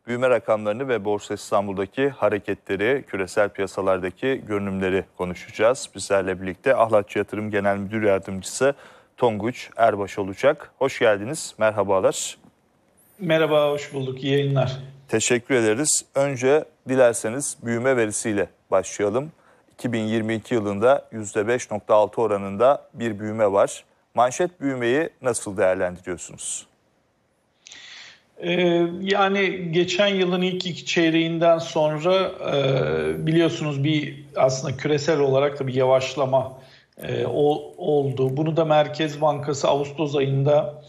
Büyüme rakamlarını ve Borsa İstanbul'daki hareketleri, küresel piyasalardaki görünümleri konuşacağız. Bizlerle birlikte Ahlatçı Yatırım Genel Müdür Yardımcısı Tonguç Erbaş olacak. Hoş geldiniz, merhabalar. Merhaba, hoş bulduk. İyi yayınlar. Teşekkür ederiz. Önce dilerseniz büyüme verisiyle başlayalım. 2022 yılında %5,6 oranında bir büyüme var. Manşet büyümeyi nasıl değerlendiriyorsunuz? Yani geçen yılın ilk iki çeyreğinden sonra biliyorsunuz aslında küresel olarak da bir yavaşlama oldu. Bunu da Merkez Bankası Ağustos ayında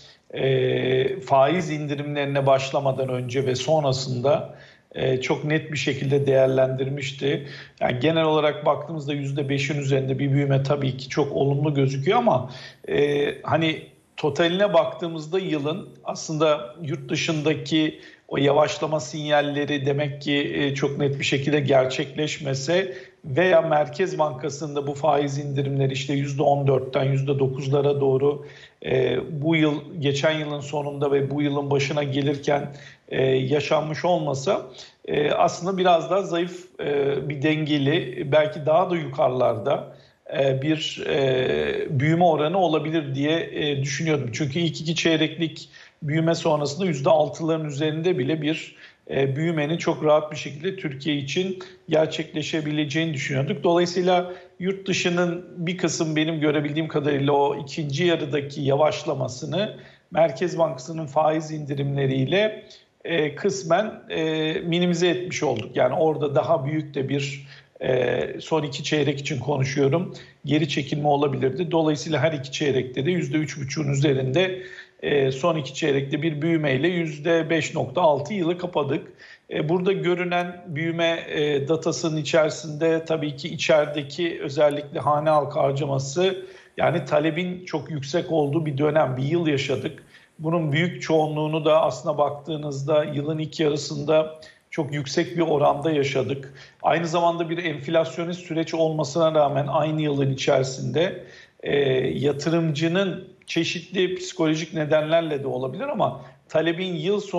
faiz indirimlerine başlamadan önce ve sonrasında çok net bir şekilde değerlendirmişti. Yani genel olarak baktığımızda %5'in üzerinde bir büyüme tabii ki çok olumlu gözüküyor ama hani totaline baktığımızda yılın aslında yurt dışındaki o yavaşlama sinyalleri demek ki çok net bir şekilde gerçekleşmese veya Merkez Bankası'nda bu faiz indirimleri işte %14'ten %9'lara doğru bu yıl geçen yılın sonunda ve bu yılın başına gelirken yaşanmış olmasa aslında biraz daha zayıf bir dengeli belki daha da yukarılarda bir büyüme oranı olabilir diye düşünüyordum. Çünkü ilk iki çeyreklik büyüme sonrasında %6'ların üzerinde bile bir büyümenin çok rahat bir şekilde Türkiye için gerçekleşebileceğini düşünüyorduk. Dolayısıyla yurt dışının bir kısım benim görebildiğim kadarıyla o ikinci yarıdaki yavaşlamasını Merkez Bankası'nın faiz indirimleriyle kısmen minimize etmiş olduk. Yani orada daha büyük de bir son iki çeyrek için konuşuyorum, geri çekilme olabilirdi. Dolayısıyla her iki çeyrekte de %3,5'un üzerinde son iki çeyrekte bir büyümeyle %5,6 yılı kapadık. Burada görünen büyüme datasının içerisinde tabii ki içerideki özellikle hane halkı harcaması yani talebin çok yüksek olduğu bir dönem, bir yıl yaşadık. Bunun büyük çoğunluğunu da aslına baktığınızda yılın ilk yarısında çok yüksek bir oranda yaşadık. Aynı zamanda bir enflasyonist süreç olmasına rağmen aynı yılın içerisinde yatırımcının çeşitli psikolojik nedenlerle de olabilir ama talebin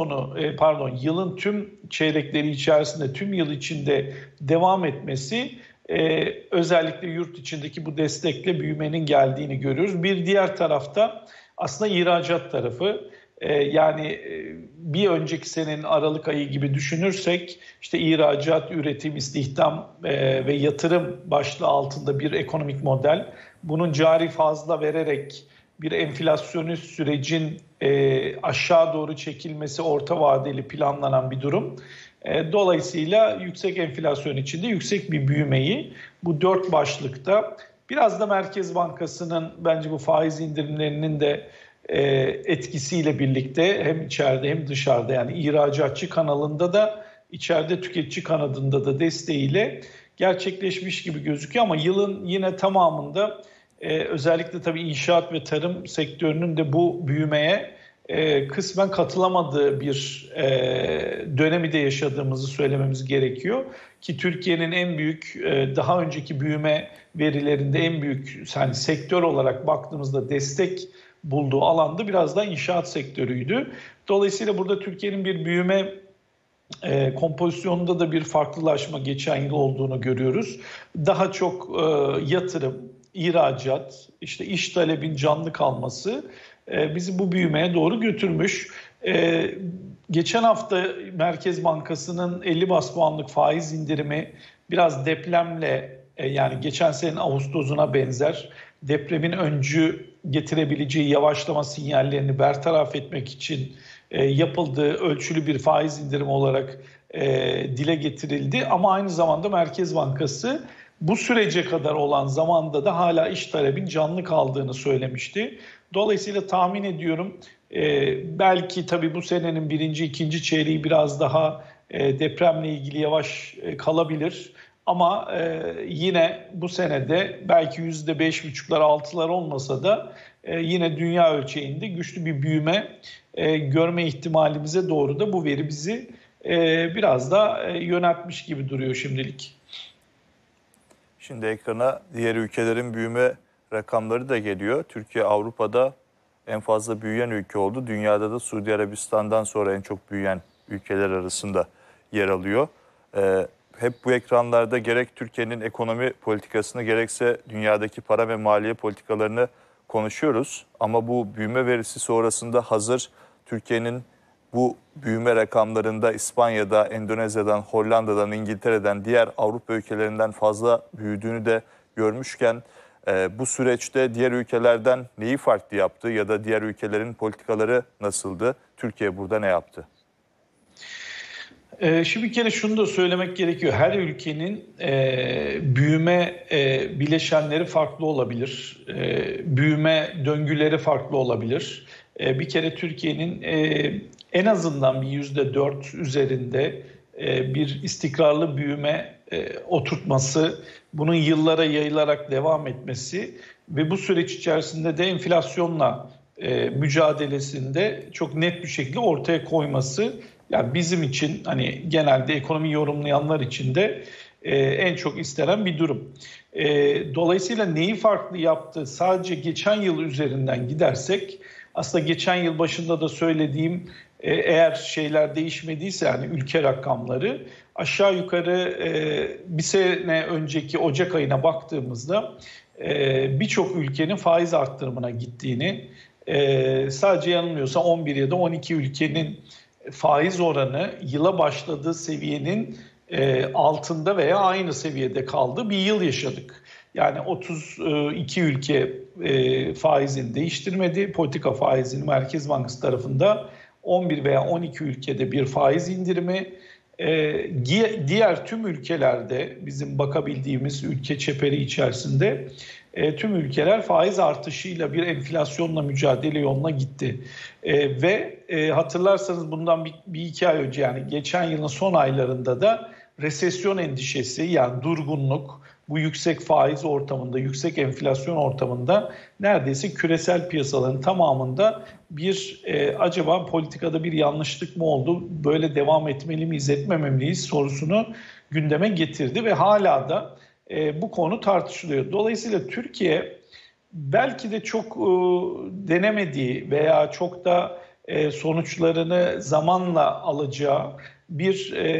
yılın tüm çeyrekleri içerisinde, tüm yıl içinde devam etmesi özellikle yurt içindeki bu destekle büyümenin geldiğini görüyoruz. Bir diğer tarafta aslında ihracat tarafı. Yani bir önceki senenin Aralık ayı gibi düşünürsek işte ihracat, üretim, istihdam ve yatırım başlığı altında bir ekonomik model. Bunun cari fazla vererek bir enflasyonist sürecin aşağı doğru çekilmesi orta vadeli planlanan bir durum. Dolayısıyla yüksek enflasyon içinde yüksek bir büyümeyi bu dört başlıkta biraz da Merkez Bankası'nın bence bu faiz indirimlerinin de etkisiyle birlikte hem içeride hem dışarıda yani ihracatçı kanalında da içeride tüketici kanadında da desteğiyle gerçekleşmiş gibi gözüküyor ama yılın yine tamamında özellikle tabii inşaat ve tarım sektörünün de bu büyümeye kısmen katılamadığı bir dönemi de yaşadığımızı söylememiz gerekiyor. Ki Türkiye'nin en büyük daha önceki büyüme verilerinde en büyük yani sektör olarak baktığımızda destek bulduğu alanda biraz da inşaat sektörüydü. Dolayısıyla burada Türkiye'nin bir büyüme kompozisyonunda da bir farklılaşma geçen yıl olduğunu görüyoruz. Daha çok yatırım, ihracat, işte iş talebin canlı kalması bizi bu büyümeye doğru götürmüş. Geçen hafta Merkez Bankası'nın 50 bas puanlık faiz indirimi biraz depremle yani geçen senenin Ağustos'una benzer depremin öncü getirebileceği yavaşlama sinyallerini bertaraf etmek için yapıldığı ölçülü bir faiz indirimi olarak dile getirildi. Ama aynı zamanda Merkez Bankası bu sürece kadar olan zamanda da hala iş talebin canlı kaldığını söylemişti. Dolayısıyla tahmin ediyorum belki tabii bu senenin birinci, ikinci çeyreği biraz daha depremle ilgili yavaş kalabilir. Ama yine bu senede belki %5,5'lar 6'lar olmasa da yine dünya ölçeğinde güçlü bir büyüme görme ihtimalimize doğru da bu veri bizi biraz da yöneltmiş gibi duruyor şimdilik. Şimdi ekrana diğer ülkelerin büyüme rakamları da geliyor. Türkiye Avrupa'da en fazla büyüyen ülke oldu. Dünyada da Suudi Arabistan'dan sonra en çok büyüyen ülkeler arasında yer alıyor. Hep bu ekranlarda gerek Türkiye'nin ekonomi politikasını gerekse dünyadaki para ve maliye politikalarını konuşuyoruz. Ama bu büyüme verisi sonrasında hazır Türkiye'nin bu büyüme rakamlarında İspanya'da, Endonezya'dan, Hollanda'dan, İngiltere'den, diğer Avrupa ülkelerinden fazla büyüdüğünü de görmüşken bu süreçte diğer ülkelerden neyi farklı yaptı ya da diğer ülkelerin politikaları nasıldı? Türkiye burada ne yaptı? Şimdi bir kere şunu da söylemek gerekiyor. Her ülkenin büyüme bileşenleri farklı olabilir. Büyüme döngüleri farklı olabilir. Bir kere Türkiye'nin en azından bir %4 üzerinde bir istikrarlı büyüme oturtması, bunun yıllara yayılarak devam etmesi ve bu süreç içerisinde de enflasyonla mücadelesinde çok net bir şekilde ortaya koyması, yani bizim için, hani genelde ekonomi yorumlayanlar için de en çok istenen bir durum. Dolayısıyla neyi farklı yaptı? Sadece geçen yıl üzerinden gidersek, aslında geçen yıl başında da söylediğim, eğer şeyler değişmediyse, yani ülke rakamları aşağı yukarı bir sene önceki Ocak ayına baktığımızda birçok ülkenin faiz arttırımına gittiğini, sadece yanılmıyorsa 11 ya da 12 ülkenin faiz oranı yıla başladığı seviyenin altında veya aynı seviyede kaldığı bir yıl yaşadık. Yani 32 ülke faizini değiştirmedi. Politika faizini Merkez Bankası tarafında 11 veya 12 ülkede bir faiz indirimi. Diğer tüm ülkelerde, bizim bakabildiğimiz ülke çeperi içerisinde tüm ülkeler faiz artışıyla bir enflasyonla mücadele yoluna gitti. Ve hatırlarsanız bundan bir iki ay önce, yani geçen yılın son aylarında da resesyon endişesi, yani durgunluk, bu yüksek faiz ortamında, yüksek enflasyon ortamında neredeyse küresel piyasaların tamamında bir acaba politikada bir yanlışlık mı oldu, böyle devam etmeli miyiz, etmemeliyiz sorusunu gündeme getirdi ve hala da bu konu tartışılıyor. Dolayısıyla Türkiye belki de çok denemediği veya çok da sonuçlarını zamanla alacağı bir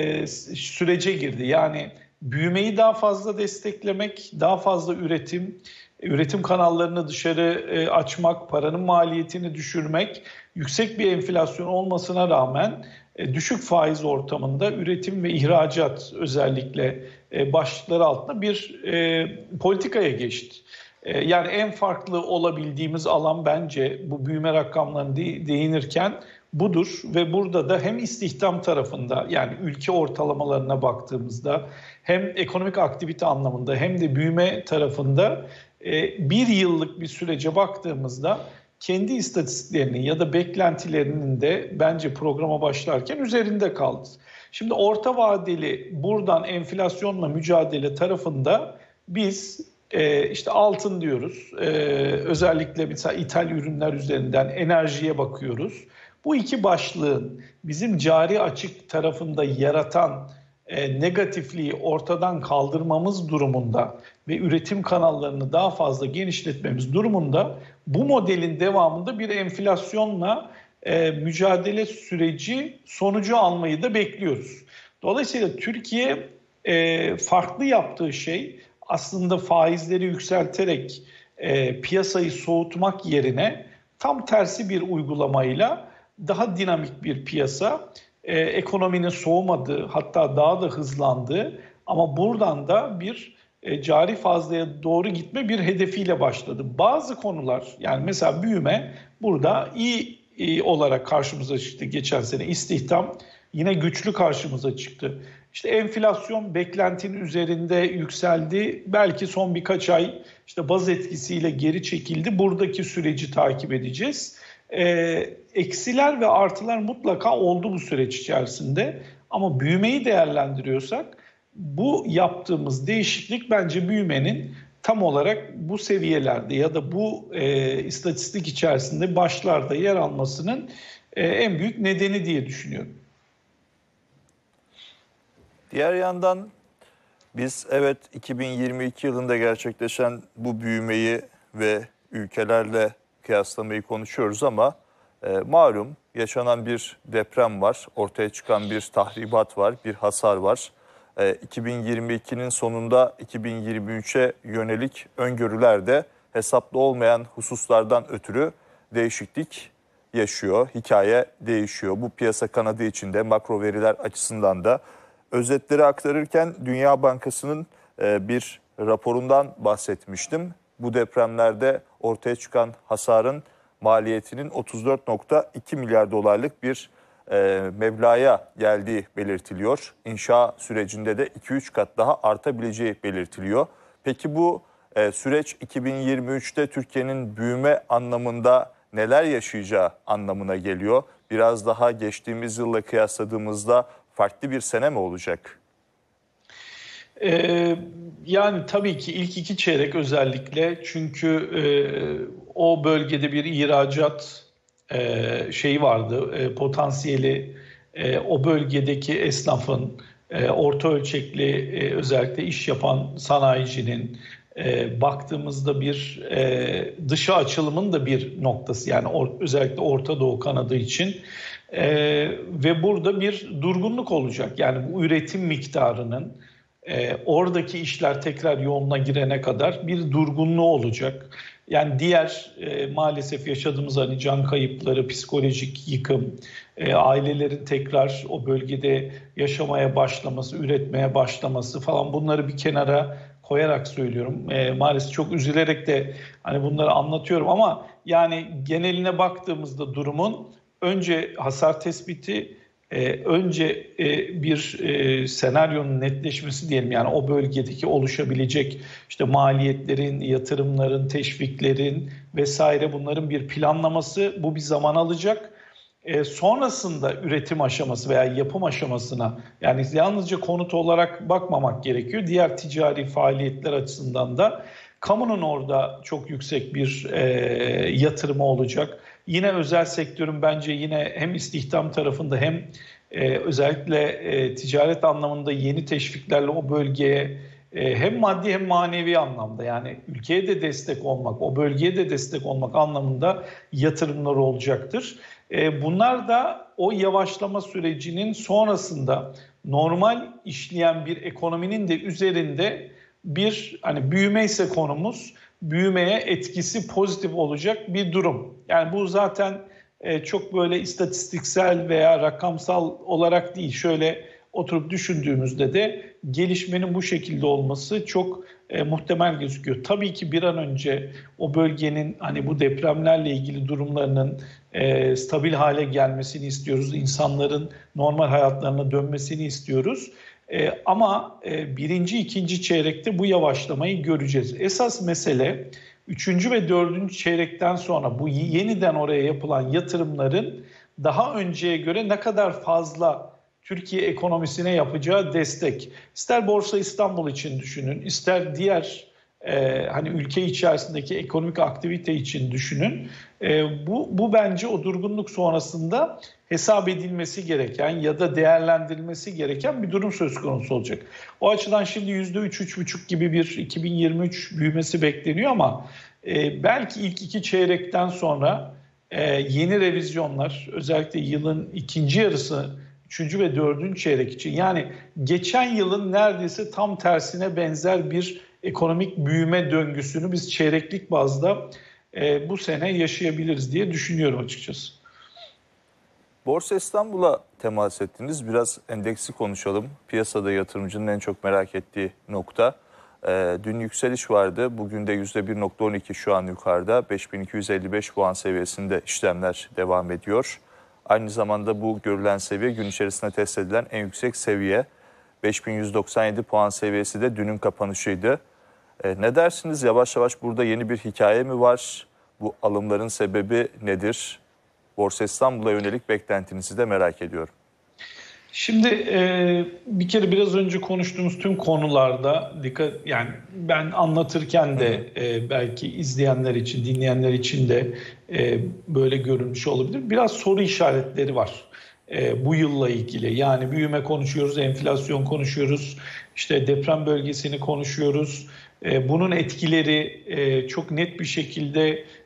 sürece girdi. Yani büyümeyi daha fazla desteklemek, daha fazla üretim kanallarını dışarı açmak, paranın maliyetini düşürmek, yüksek bir enflasyon olmasına rağmen düşük faiz ortamında üretim ve ihracat özellikle başlıkları altında bir politikaya geçti. Yani en farklı olabildiğimiz alan bence bu büyüme rakamlarına değinirken budur ve burada da hem istihdam tarafında, yani ülke ortalamalarına baktığımızda, hem ekonomik aktivite anlamında hem de büyüme tarafında bir yıllık bir sürece baktığımızda kendi istatistiklerini ya da beklentilerinin de bence programa başlarken üzerinde kaldı. Şimdi orta vadeli buradan enflasyonla mücadele tarafında biz işte altın diyoruz. Özellikle mesela ithal ürünler üzerinden enerjiye bakıyoruz. Bu iki başlığın bizim cari açık tarafında yaratan negatifliği ortadan kaldırmamız durumunda ve üretim kanallarını daha fazla genişletmemiz durumunda bu modelin devamında bir enflasyonla mücadele süreci sonucu almayı da bekliyoruz. Dolayısıyla Türkiye farklı yaptığı şey aslında faizleri yükselterek piyasayı soğutmak yerine tam tersi bir uygulamayla daha dinamik bir piyasa, ekonominin soğumadığı, hatta daha da hızlandığı ama buradan da bir cari fazlaya doğru gitme bir hedefiyle başladı. Bazı konular, yani mesela büyüme burada iyi olarak karşımıza çıktı geçen sene. İstihdam yine güçlü karşımıza çıktı. İşte enflasyon beklentinin üzerinde yükseldi. Belki son birkaç ay işte baz etkisiyle geri çekildi. Buradaki süreci takip edeceğiz. Eksiler ve artılar mutlaka oldu bu süreç içerisinde. Ama büyümeyi değerlendiriyorsak bu yaptığımız değişiklik bence büyümenin tam olarak bu seviyelerde ya da bu istatistik içerisinde başlarda yer almasının en büyük nedeni diye düşünüyorum. Diğer yandan biz evet 2022 yılında gerçekleşen bu büyümeyi ve ülkelerle kıyaslamayı konuşuyoruz ama Malum yaşanan bir deprem var, ortaya çıkan bir tahribat var, bir hasar var. 2022'nin sonunda 2023'e yönelik öngörüler de hesaplı olmayan hususlardan ötürü değişiklik yaşıyor. Hikaye değişiyor. Bu piyasa kanadı içinde makro veriler açısından da özetleri aktarırken Dünya Bankası'nın bir raporundan bahsetmiştim. Bu depremlerde ortaya çıkan hasarın maliyetinin 34,2 milyar dolarlık bir meblağa geldiği belirtiliyor. İnşa sürecinde de 2-3 kat daha artabileceği belirtiliyor. Peki bu süreç 2023'te Türkiye'nin büyüme anlamında neler yaşayacağı anlamına geliyor? Biraz daha geçtiğimiz yılla kıyasladığımızda farklı bir sene mi olacak? Yani tabii ki ilk iki çeyrek özellikle çünkü o bölgede bir ihracat şeyi vardı, potansiyeli o bölgedeki esnafın, orta ölçekli özellikle iş yapan sanayicinin baktığımızda bir dışa açılımın da bir noktası yani özellikle Orta Doğu kanadı için ve burada bir durgunluk olacak yani bu üretim miktarının oradaki işler tekrar yoluna girene kadar bir durgunluğu olacak. Yani diğer maalesef yaşadığımız hani can kayıpları, psikolojik yıkım, ailelerin tekrar o bölgede yaşamaya başlaması, üretmeye başlaması falan bunları bir kenara koyarak söylüyorum. Maalesef çok üzülerek de hani bunları anlatıyorum ama yani geneline baktığımızda durumun önce hasar tespiti, önce bir senaryonun netleşmesi diyelim yani o bölgedeki oluşabilecek işte maliyetlerin, yatırımların, teşviklerin vesaire bunların bir planlaması bu bir zaman alacak. Sonrasında üretim aşaması veya yapım aşamasına yani yalnızca konut olarak bakmamak gerekiyor. Diğer ticari faaliyetler açısından da kamunun orada çok yüksek bir yatırımı olacak. Yine özel sektörün bence yine hem istihdam tarafında hem özellikle ticaret anlamında yeni teşviklerle o bölgeye hem maddi hem manevi anlamda yani ülkeye de destek olmak, o bölgeye de destek olmak anlamında yatırımları olacaktır. Bunlar da o yavaşlama sürecinin sonrasında normal işleyen bir ekonominin de üzerinde bir hani büyüme ise konumuz büyümeye etkisi pozitif olacak bir durum. Yani bu zaten çok böyle istatistiksel veya rakamsal olarak değil. Şöyle oturup düşündüğümüzde de gelişmenin bu şekilde olması çok muhtemel gözüküyor. Tabii ki bir an önce o bölgenin hani bu depremlerle ilgili durumlarının stabil hale gelmesini istiyoruz. İnsanların normal hayatlarına dönmesini istiyoruz. Ama birinci, ikinci çeyrekte bu yavaşlamayı göreceğiz. Esas mesele üçüncü ve dördüncü çeyrekten sonra bu yeniden oraya yapılan yatırımların daha önceye göre ne kadar fazla Türkiye ekonomisine yapacağı destek. İster Borsa İstanbul için düşünün, ister diğer hani ülke içerisindeki ekonomik aktivite için düşünün. Bu bence o durgunluk sonrasında hesap edilmesi gereken ya da değerlendirilmesi gereken bir durum söz konusu olacak. O açıdan şimdi %3-3,5 gibi bir 2023 büyümesi bekleniyor ama belki ilk iki çeyrekten sonra yeni revizyonlar özellikle yılın ikinci yarısı 3. ve 4. çeyrek için yani geçen yılın neredeyse tam tersine benzer bir ekonomik büyüme döngüsünü biz çeyreklik bazda bu sene yaşayabiliriz diye düşünüyorum açıkçası. Borsa İstanbul'a temas ettiniz. Biraz endeksi konuşalım. Piyasada yatırımcının en çok merak ettiği nokta. Dün yükseliş vardı. Bugün de %1,12 şu an yukarıda. 5255 puan seviyesinde işlemler devam ediyor. Aynı zamanda bu görülen seviye gün içerisinde test edilen en yüksek seviye. 5197 puan seviyesi de dünün kapanışıydı. Ne dersiniz? Yavaş yavaş burada yeni bir hikaye mi var? Bu alımların sebebi nedir? Borsa İstanbul'a yönelik beklentinizi de merak ediyorum. Şimdi bir kere biraz önce konuştuğumuz tüm konularda dikkat yani ben anlatırken de belki izleyenler için, dinleyenler için de böyle görünmüş olabilir. Biraz soru işaretleri var bu yılla ilgili. Yani büyüme konuşuyoruz, enflasyon konuşuyoruz, işte deprem bölgesini konuşuyoruz. Bunun etkileri çok net bir şekilde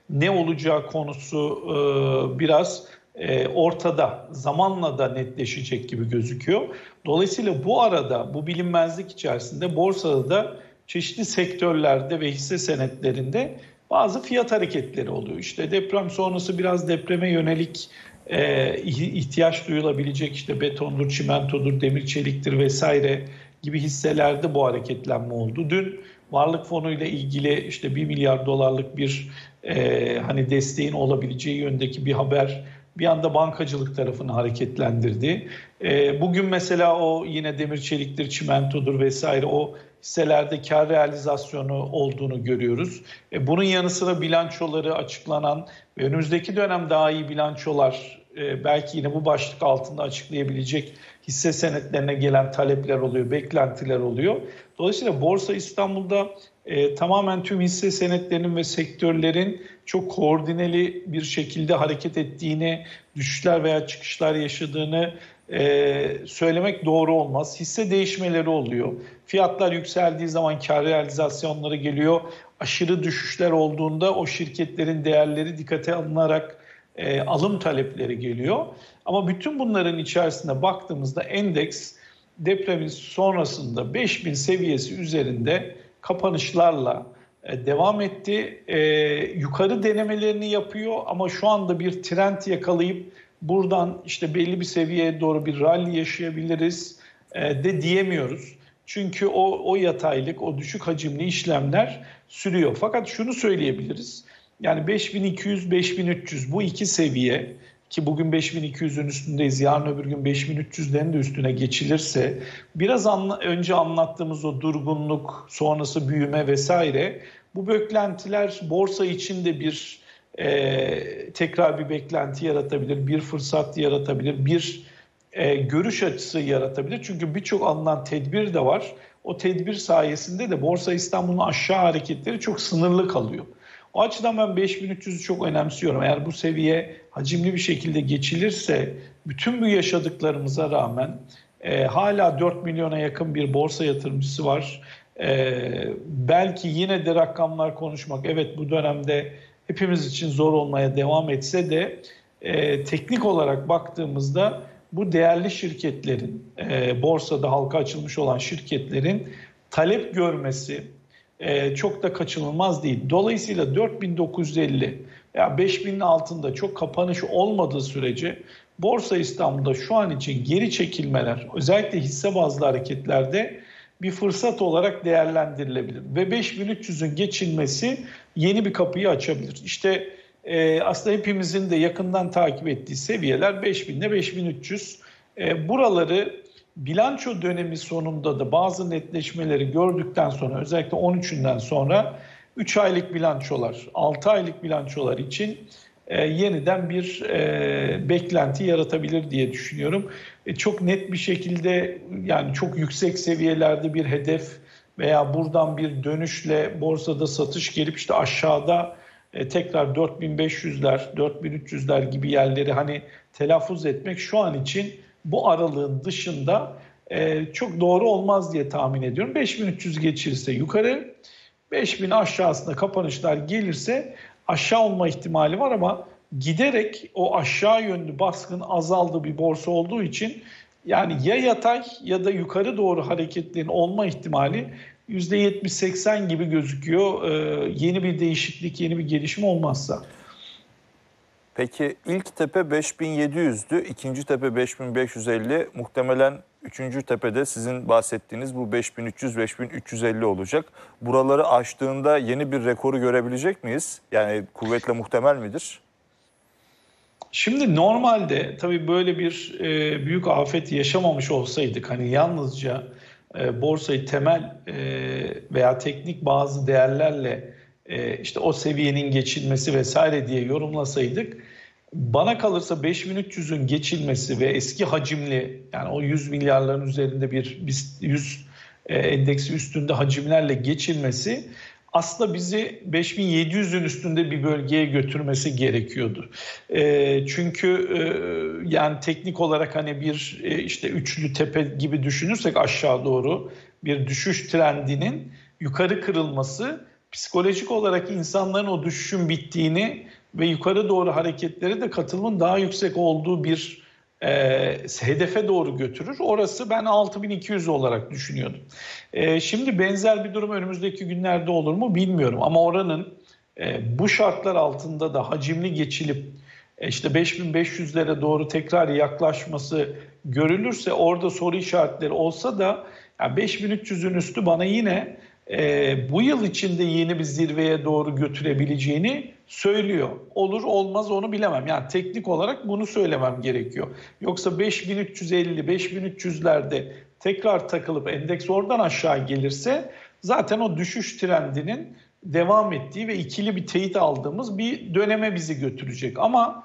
ne olacağı konusu biraz ortada, zamanla da netleşecek gibi gözüküyor. Dolayısıyla bu arada, bu bilinmezlik içerisinde borsada da çeşitli sektörlerde ve hisse senetlerinde bazı fiyat hareketleri oluyor. İşte deprem sonrası biraz depreme yönelik ihtiyaç duyulabilecek işte betondur, çimentodur, demir çeliktir vesaire gibi hisselerde bu hareketlenme oldu. Dün varlık fonu ile ilgili işte 1 milyar dolarlık bir hani desteğin olabileceği yöndeki bir haber bir anda bankacılık tarafını hareketlendirdi. Bugün mesela o yine demir çeliktir, çimentodur vesaire o hisselerde kar realizasyonu olduğunu görüyoruz. Bunun yanı sıra bilançoları açıklanan ve önümüzdeki dönem daha iyi bilançolar belki yine bu başlık altında açıklayabilecek hisse senetlerine gelen talepler oluyor, beklentiler oluyor. Dolayısıyla Borsa İstanbul'da tamamen tüm hisse senetlerinin ve sektörlerin çok koordineli bir şekilde hareket ettiğini, düşüşler veya çıkışlar yaşadığını söylemek doğru olmaz. Hisse değişmeleri oluyor. Fiyatlar yükseldiği zaman kar realizasyonları geliyor. Aşırı düşüşler olduğunda o şirketlerin değerleri dikkate alınarak alım talepleri geliyor. Ama bütün bunların içerisinde baktığımızda endeks depremin sonrasında 5000 seviyesi üzerinde kapanışlarla devam etti. Yukarı denemelerini yapıyor ama şu anda bir trend yakalayıp buradan işte belli bir seviyeye doğru bir rally yaşayabiliriz de diyemiyoruz. Çünkü o yataylık, o düşük hacimli işlemler sürüyor. Fakat şunu söyleyebiliriz. Yani 5200-5300 bu iki seviye ki bugün 5200'ün üstündeyiz. Yarın öbür gün 5300'lerin de üstüne geçilirse biraz önce anlattığımız o durgunluk, sonrası büyüme vesaire bu beklentiler borsa için de bir tekrar bir beklenti yaratabilir, bir fırsat yaratabilir, bir görüş açısı yaratabilir. Çünkü birçok alınan tedbir de var. O tedbir sayesinde de Borsa İstanbul'un aşağı hareketleri çok sınırlı kalıyor. O açıdan ben 5300'ü çok önemsiyorum. Eğer bu seviye hacimli bir şekilde geçilirse bütün bu yaşadıklarımıza rağmen hala 4 milyona yakın bir borsa yatırımcısı var. Belki yine de rakamlar konuşmak evet bu dönemde hepimiz için zor olmaya devam etse de teknik olarak baktığımızda bu değerli şirketlerin borsada halka açılmış olan şirketlerin talep görmesi çok da kaçınılmaz değil. Dolayısıyla 4950 veya 5000'in altında çok kapanış olmadığı sürece Borsa İstanbul'da şu an için geri çekilmeler özellikle hisse bazlı hareketlerde bir fırsat olarak değerlendirilebilir. Ve 5300'ün geçilmesi yeni bir kapıyı açabilir. İşte aslında hepimizin de yakından takip ettiği seviyeler 5000 ile 5300. Buraları bilanço dönemi sonunda da bazı netleşmeleri gördükten sonra özellikle 13'ünden sonra 3 aylık bilançolar, 6 aylık bilançolar için yeniden bir beklenti yaratabilir diye düşünüyorum. Çok net bir şekilde yani çok yüksek seviyelerde bir hedef veya buradan bir dönüşle borsada satış gelip işte aşağıda tekrar 4500'ler, 4300'ler gibi yerleri hani telaffuz etmek şu an için bu aralığın dışında çok doğru olmaz diye tahmin ediyorum. 5300 geçirse yukarı, 5000 aşağısında kapanışlar gelirse aşağı olma ihtimali var ama giderek o aşağı yönlü baskın azaldığı bir borsa olduğu için yani ya yatay ya da yukarı doğru hareketlerin olma ihtimali %70-80 gibi gözüküyor. Yeni bir değişiklik, yeni bir gelişme olmazsa. Peki ilk tepe 5700'dü, ikinci tepe 5550, muhtemelen üçüncü tepede sizin bahsettiğiniz bu 5300-5350 olacak. Buraları aştığında yeni bir rekoru görebilecek miyiz? Yani kuvvetle muhtemel midir? Şimdi normalde tabii böyle bir büyük afet yaşamamış olsaydık hani yalnızca borsayı temel veya teknik bazı değerlerle işte o seviyenin geçilmesi vesaire diye yorumlasaydık bana kalırsa 5300'ün geçilmesi ve eski hacimli yani o 100 milyarların üzerinde bir 100 endeksi üstünde hacimlerle geçilmesi aslında bizi 5700'ün üstünde bir bölgeye götürmesi gerekiyordu. Çünkü yani teknik olarak hani bir işte üçlü tepe gibi düşünürsek aşağı doğru bir düşüş trendinin yukarı kırılması psikolojik olarak insanların o düşüşün bittiğini ve yukarı doğru hareketleri de katılımın daha yüksek olduğu bir hedefe doğru götürür. Orası ben 6200 olarak düşünüyordum. Şimdi benzer bir durum önümüzdeki günlerde olur mu bilmiyorum. Ama oranın bu şartlar altında da hacimli geçilip işte 5500'lere doğru tekrar yaklaşması görülürse, orada soru işaretleri olsa da yani 5300'ün üstü bana yine bu yıl içinde yeni bir zirveye doğru götürebileceğini söylüyor. Olur olmaz onu bilemem. Yani teknik olarak bunu söylemem gerekiyor. Yoksa 5350, 5300'lerde tekrar takılıp endeks oradan aşağı gelirse zaten o düşüş trendinin devam ettiği ve ikili bir teyit aldığımız bir döneme bizi götürecek. Ama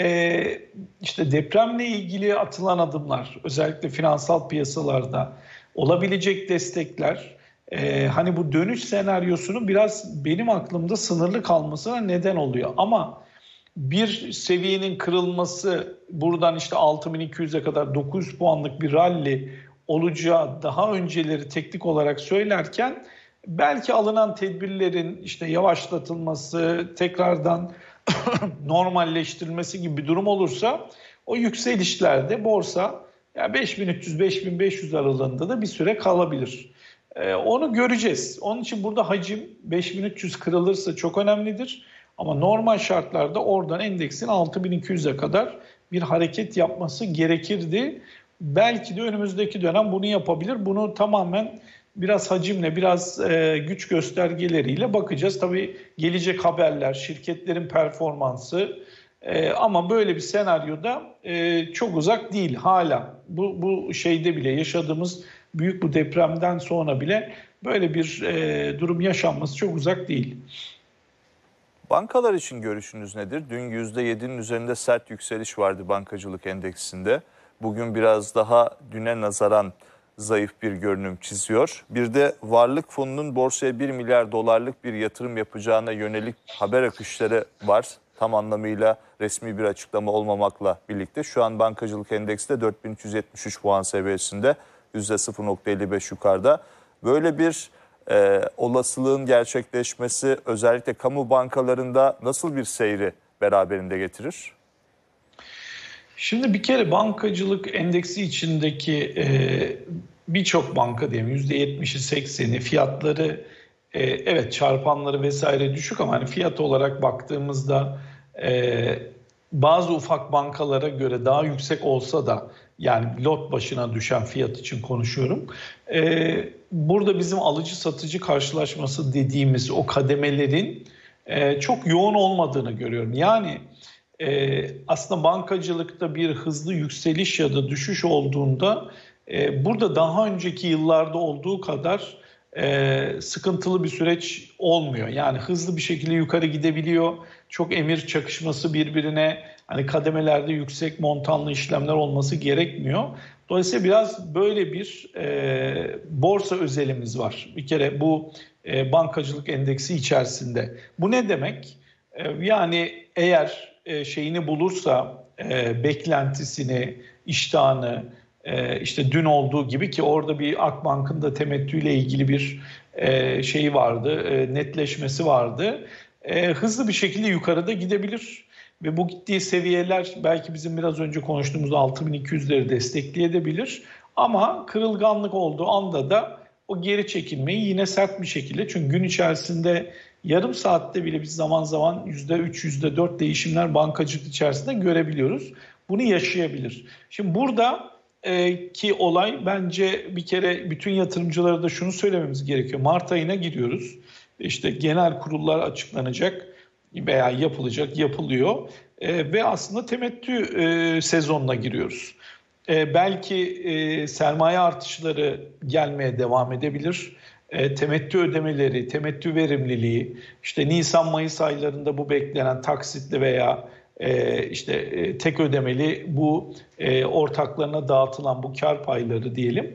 işte depremle ilgili atılan adımlar, özellikle finansal piyasalarda olabilecek destekler, hani bu dönüş senaryosunun biraz benim aklımda sınırlı kalmasına neden oluyor. Ama bir seviyenin kırılması, buradan işte 6200'e kadar 900 puanlık bir rally olacağı daha önceleri teknik olarak söylerken, belki alınan tedbirlerin işte yavaşlatılması, tekrardan normalleştirilmesi gibi bir durum olursa o yükselişlerde borsa yani 5300-5500 aralığında da bir süre kalabilir. Onu göreceğiz. Onun için burada hacim 5300 kırılırsa çok önemlidir. Ama normal şartlarda oradan endeksin 6200'e kadar bir hareket yapması gerekirdi. Belki de önümüzdeki dönem bunu yapabilir. Bunu tamamen biraz hacimle, biraz güç göstergeleriyle bakacağız. Tabii gelecek haberler, şirketlerin performansı, ama böyle bir senaryoda çok uzak değil hala. Bu şeyde bile, yaşadığımız büyük bu depremden sonra bile böyle bir durum yaşanması çok uzak değil. Bankalar için görüşünüz nedir? Dün %7'nin üzerinde sert yükseliş vardı bankacılık endeksinde. Bugün biraz daha düne nazaran zayıf bir görünüm çiziyor. Bir de Varlık Fonu'nun borsaya 1 milyar dolarlık bir yatırım yapacağına yönelik haber akışları var. Tam anlamıyla resmi bir açıklama olmamakla birlikte şu an bankacılık endeksi de 4373 puan seviyesinde, %0.55 yukarıda. Böyle bir olasılığın gerçekleşmesi özellikle kamu bankalarında nasıl bir seyri beraberinde getirir? Şimdi bir kere bankacılık endeksi içindeki birçok banka diyelim %70'i 80'i fiyatları, evet çarpanları vesaire düşük ama hani fiyat olarak baktığımızda bazı ufak bankalara göre daha yüksek olsa da, yani lot başına düşen fiyat için konuşuyorum. Burada bizim alıcı satıcı karşılaşması dediğimiz o kademelerin çok yoğun olmadığını görüyorum. Yani aslında bankacılıkta bir hızlı yükseliş ya da düşüş olduğunda burada daha önceki yıllarda olduğu kadar sıkıntılı bir süreç olmuyor. Yani hızlı bir şekilde yukarı gidebiliyor. Çok emir çakışması birbirine, hani kademelerde yüksek montanlı işlemler olması gerekmiyor. Dolayısıyla biraz böyle bir borsa özelimiz var. Bir kere bu bankacılık endeksi içerisinde. Bu ne demek? Yani eğer şeyini bulursa, beklentisini, iştahını, işte dün olduğu gibi, ki orada bir Akbank'ın da temettüyle ilgili bir şeyi vardı, netleşmesi vardı. Hızlı bir şekilde yukarıda gidebilir ve bu gittiği seviyeler belki bizim biraz önce konuştuğumuz 6200'leri destekleyebilir. Ama kırılganlık olduğu anda da o geri çekilmeyi yine sert bir şekilde, çünkü gün içerisinde yarım saatte bile biz zaman zaman %3, %4 değişimler bankacılık içerisinde görebiliyoruz. Bunu yaşayabilir. Şimdi burada ki olay, bence bir kere bütün yatırımcılara da şunu söylememiz gerekiyor. Mart ayına giriyoruz. İşte genel kurullar açıklanacak veya yapılacak, yapılıyor. Ve aslında temettü sezonuna giriyoruz. Belki sermaye artışları gelmeye devam edebilir. Temettü ödemeleri, temettü verimliliği, işte Nisan-Mayıs aylarında bu beklenen taksitli veya işte tek ödemeli bu ortaklarına dağıtılan bu kar payları diyelim.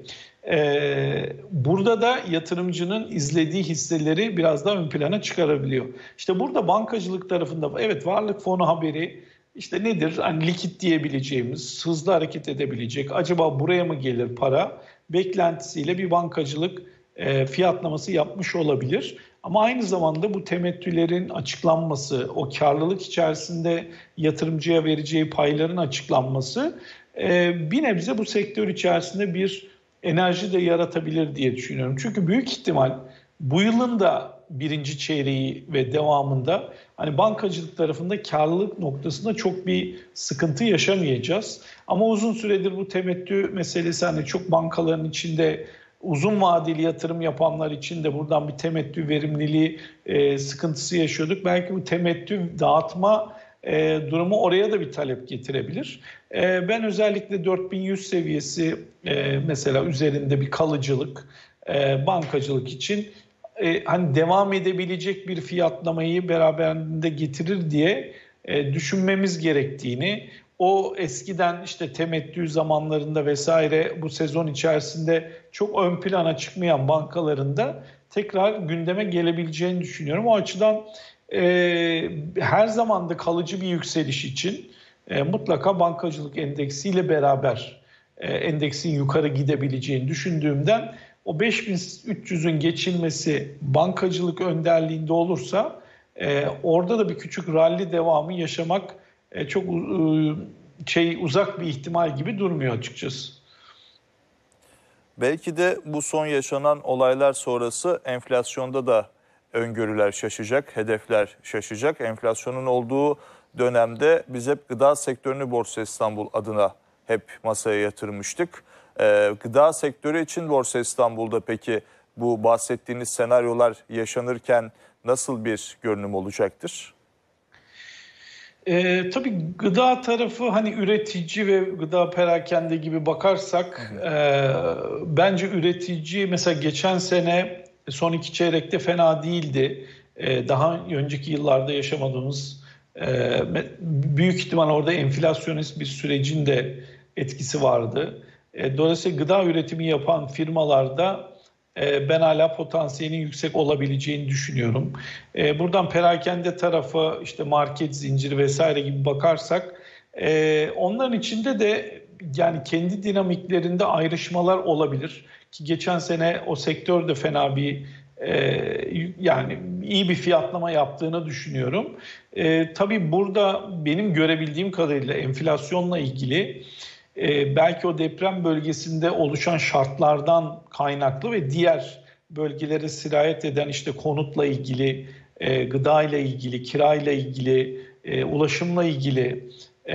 Burada da yatırımcının izlediği hisseleri biraz daha ön plana çıkarabiliyor. İşte burada bankacılık tarafında evet varlık fonu haberi işte nedir? Hani likit diyebileceğimiz, hızlı hareket edebilecek, acaba buraya mı gelir para beklentisiyle bir bankacılık fiyatlaması yapmış olabilir. Ama aynı zamanda bu temettülerin açıklanması, o karlılık içerisinde yatırımcıya vereceği payların açıklanması bir nebze bu sektör içerisinde bir enerji de yaratabilir diye düşünüyorum. Çünkü büyük ihtimal bu yılın da birinci çeyreği ve devamında hani bankacılık tarafında karlılık noktasında çok bir sıkıntı yaşamayacağız. Ama uzun süredir bu temettü meselesi hani çok bankaların içinde uzun vadeli yatırım yapanlar için de buradan bir temettü verimliliği sıkıntısı yaşıyorduk. Belki bu temettü dağıtma durumu oraya da bir talep getirebilir. Ben özellikle 4100 seviyesi mesela üzerinde bir kalıcılık bankacılık için hani devam edebilecek bir fiyatlamayı beraberinde getirir diye düşünmemiz gerektiğini, o eskiden işte temettü zamanlarında vesaire bu sezon içerisinde çok ön plana çıkmayan bankalarında tekrar gündeme gelebileceğini düşünüyorum. O açıdan her zaman da kalıcı bir yükseliş için mutlaka bankacılık endeksiyle beraber endeksin yukarı gidebileceğini düşündüğümden o 5300'ün geçilmesi bankacılık önderliğinde olursa orada da bir küçük rally devamı yaşamak çok uzak bir ihtimal gibi durmuyor açıkçası. Belki de bu son yaşanan olaylar sonrası enflasyonda da öngörüler şaşacak, hedefler şaşacak. Enflasyonun olduğu dönemde biz hep gıda sektörünü Borsa İstanbul adına hep masaya yatırmıştık. Gıda sektörü için Borsa İstanbul'da peki bu bahsettiğiniz senaryolar yaşanırken nasıl bir görünüm olacaktır? Tabii gıda tarafı hani üretici ve gıda perakende gibi bakarsak bence üretici mesela geçen sene son 2 çeyrekte fena değildi. Daha önceki yıllarda yaşamadığımız büyük ihtimal orada enflasyonist bir sürecin de etkisi vardı. Dolayısıyla gıda üretimi yapan firmalarda ben hala potansiyelin yüksek olabileceğini düşünüyorum. Buradan perakende tarafı işte market zinciri vesaire gibi bakarsak onların içinde de yani kendi dinamiklerinde ayrışmalar olabilir. Ki geçen sene o sektör de fena bir yani iyi bir fiyatlama yaptığını düşünüyorum. Tabii burada benim görebildiğim kadarıyla enflasyonla ilgili belki o deprem bölgesinde oluşan şartlardan kaynaklı ve diğer bölgelere sirayet eden işte konutla ilgili, gıdayla ilgili, kirayla ilgili, ulaşımla ilgili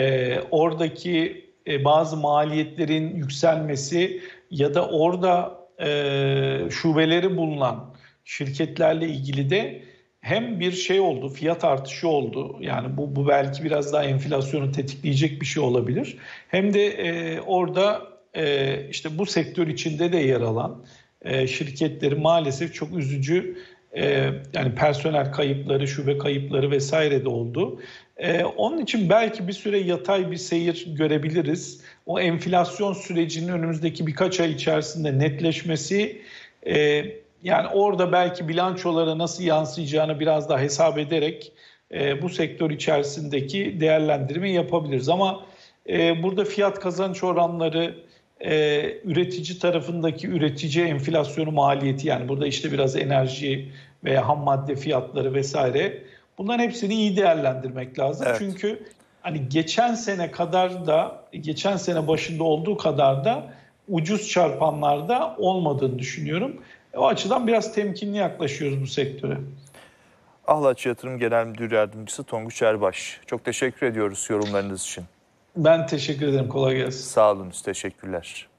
oradaki bazı maliyetlerin yükselmesi ya da orada şubeleri bulunan şirketlerle ilgili de hem bir şey oldu, fiyat artışı oldu. Yani bu belki biraz daha enflasyonu tetikleyecek bir şey olabilir. Hem de orada işte bu sektör içinde de yer alan şirketleri maalesef çok üzücü yani personel kayıpları, şube kayıpları vesaire de oldu. Onun için belki bir süre yatay bir seyir görebiliriz. O enflasyon sürecinin önümüzdeki birkaç ay içerisinde netleşmesi yani orada belki bilançolara nasıl yansıyacağını biraz daha hesap ederek bu sektör içerisindeki değerlendirme yapabiliriz. Ama burada fiyat kazanç oranları, üretici tarafındaki üretici enflasyonu maliyeti yani burada işte biraz enerji veya ham madde fiyatları vesaire bunların hepsini iyi değerlendirmek lazım. Evet. Çünkü hani geçen sene kadar da geçen sene başında olduğu kadar da ucuz çarpanlarda olmadığını düşünüyorum. O açıdan biraz temkinli yaklaşıyoruz bu sektöre. Ahlaç Yatırım Genel Müdür Yardımcısı Tonguç Erbaş. Çok teşekkür ediyoruz yorumlarınız için. Ben teşekkür ederim. Kolay gelsin. Sağ olun, teşekkürler.